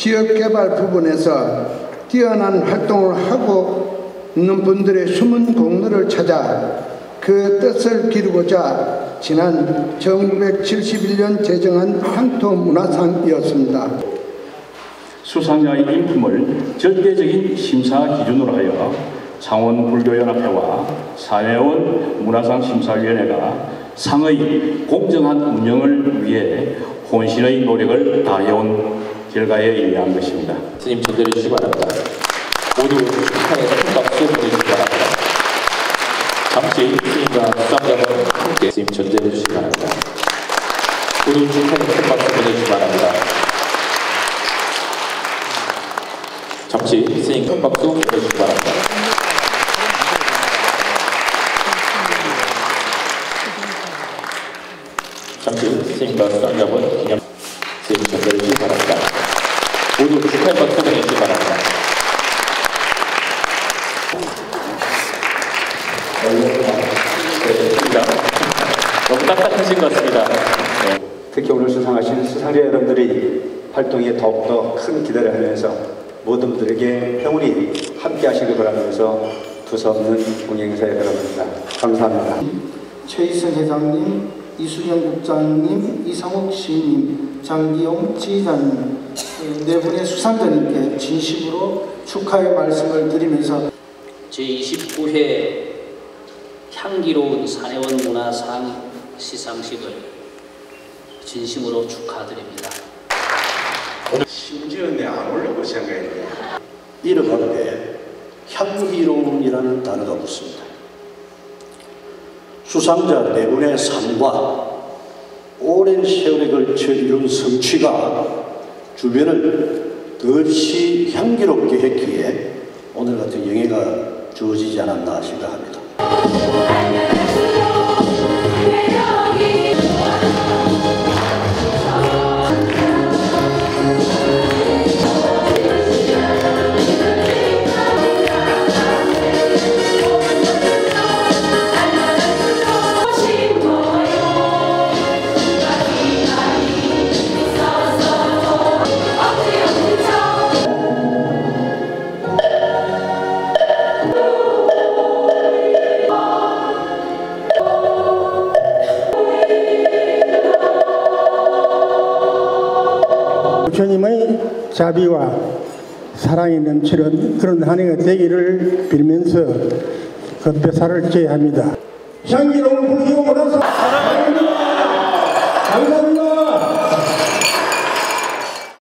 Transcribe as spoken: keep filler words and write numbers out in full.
지역개발 부분에서 뛰어난 활동을 하고 있는 분들의 숨은 공로를 찾아 그 뜻을 기르고자 지난 천구백칠십일 년 제정한 향토문화상이었습니다. 수상자의 인품을 절대적인 심사 기준으로 하여 창원불교연합회와 사회원 문화상 심사위원회가 상의 공정한 운영을 위해 혼신의 노력을 다해온 결과에 의한 것입니다. 스님 전달해 주시기 바랍니다. 모두 축하의 큰 박수 보내주시기 바랍니다. 잠시 스님과 수상자분 함께 스님 전달해 주시기 바랍니다. 모두 축하의 큰 박수 보내주시기 바랍니다. 잠시 스님 큰 박수 보내주시기 바랍니다. 잠시 스님과 수상자분 기념 스님 전달해 주시기 바랍니다. 모두 축하의 박수 보내주시기 바랍니다. 너무 딱딱하신 것 같습니다. 네. 특히 오늘 수상하신 수상자 여러분들이 활동에 더욱더 큰 기대를 하면서 모든 분들에게 행운이 함께 하시길 바라면서 두서없는 공행사에 들어갑니다. 감사합니다. 최희선 회장님, 이수경 국장님, 이상욱 시인님, 장기용 지휘자님 네 분의 수상자님께 진심으로 축하의 말씀을 드리면서 제이십구 회 향기로운 사내원 문화상 시상식을 진심으로 축하드립니다. 심지어 내 안 올려볼 생각인데 이름 앞에 향기로움이라는 단어가 붙습니다. 수상자 네 분의 삶과 오랜 세월에 걸쳐 이룬 성취가 주변을 더없이 향기롭게 했기에 오늘 같은 영예가 주어지지 않았나 생각합니다. 부처님의 자비와 사랑이 넘치는 그런 한 해가 되기를 빌면서 건배사를 제의합니다. 향기로운 불교 문화상 감사합니다. 감사합니다.